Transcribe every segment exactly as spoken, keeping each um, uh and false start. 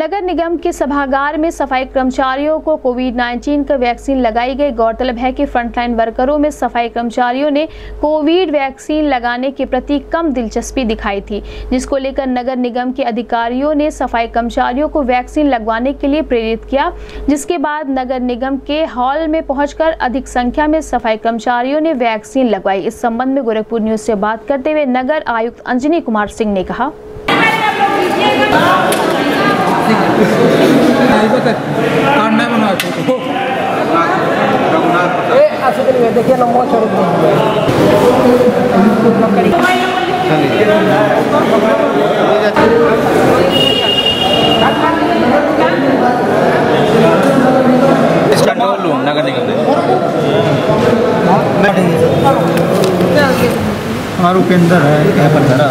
नगर निगम के सभागार में सफाई कर्मचारियों को कोविड उन्नीस का वैक्सीन लगाई गई। गौरतलब है कि फ्रंटलाइन वर्करों में सफाई कर्मचारियों ने कोविड वैक्सीन लगाने के प्रति कम दिलचस्पी दिखाई थी, जिसको लेकर नगर निगम के अधिकारियों ने सफाई कर्मचारियों को वैक्सीन लगवाने के लिए प्रेरित किया, जिसके बाद नगर निगम के हॉल में पहुंचकर अधिक संख्या में सफाई कर्मचारियों ने वैक्सीन लगवाई। इस संबंध में गोरखपुर न्यूज से बात करते हुए नगर आयुक्त अंजनी कुमार सिंह ने कहा, देखिए नंबर छोड़ कंट्रोल रूम नगर निगम हाँ रुपेंद्र है क्या पता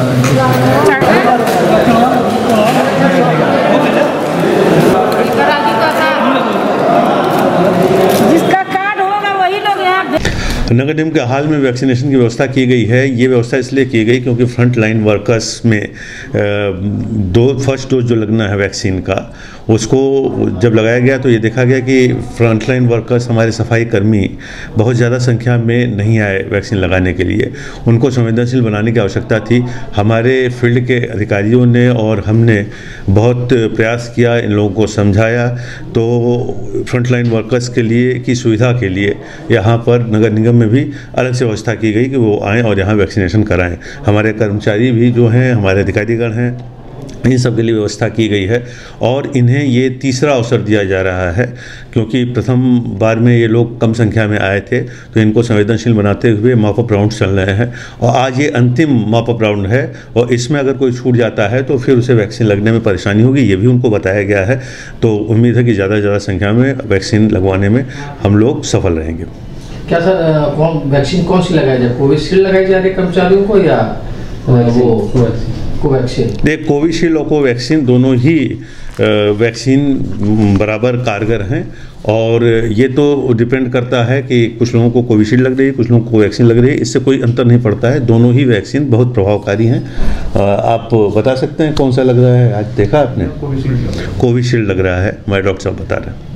जिसका कार्ड होगा वही लोग यहाँ। नगर निगम के हाल में वैक्सीनेशन की व्यवस्था की गई है। ये व्यवस्था इसलिए की गई क्योंकि फ्रंट लाइन वर्कर्स में दो फर्स्ट डोज जो लगना है वैक्सीन का, उसको जब लगाया गया तो ये देखा गया कि फ्रंट लाइन वर्कर्स हमारे सफाई कर्मी बहुत ज़्यादा संख्या में नहीं आए वैक्सीन लगाने के लिए। उनको संवेदनशील बनाने की आवश्यकता थी। हमारे फील्ड के अधिकारियों ने और हमने बहुत प्रयास किया, इन लोगों को समझाया, तो फ्रंट लाइन वर्कर्स के लिए की सुविधा के लिए यहाँ पर नगर निगम में भी अलग से व्यवस्था की गई कि वो आएँ और यहाँ वैक्सीनेशन कराएँ। हमारे कर्मचारी भी जो हैं, हमारे अधिकारीगण हैं, इन सब के लिए व्यवस्था की गई है और इन्हें ये तीसरा अवसर दिया जा रहा है क्योंकि प्रथम बार में ये लोग कम संख्या में आए थे, तो इनको संवेदनशील बनाते हुए मॉप अप राउंड चल रहे हैं और आज ये अंतिम मॉप अप राउंड है और इसमें अगर कोई छूट जाता है तो फिर उसे वैक्सीन लगने में परेशानी होगी, ये भी उनको बताया गया है। तो उम्मीद है कि ज़्यादा से ज़्यादा संख्या में वैक्सीन लगवाने में हम लोग सफल रहेंगे। क्या सर कौन वैक्सीन कौन सी लगाई जाए, कोविशील्ड लगाई जा रही है कर्मचारियों को या वो कोवैक्सीन? देख, कोविशील्ड और कोवैक्सीन दोनों ही वैक्सीन बराबर कारगर हैं और ये तो डिपेंड करता है कि कुछ लोगों को कोविशील्ड लग रही है, कुछ लोगों को कोवैक्सीन लग रही है, इससे कोई अंतर नहीं पड़ता है। दोनों ही वैक्सीन बहुत प्रभावकारी हैं। आप बता सकते हैं कौन सा लग रहा है? आज देखा आपने? कोविशील्ड लग रहा है, हमारे डॉक्टर साहब बता रहे हैं।